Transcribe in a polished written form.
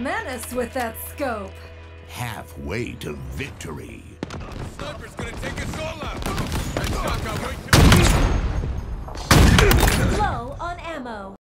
menace with that scope. Halfway to victory. Sniper's gonna take us all out. That shotgun wait Low on ammo.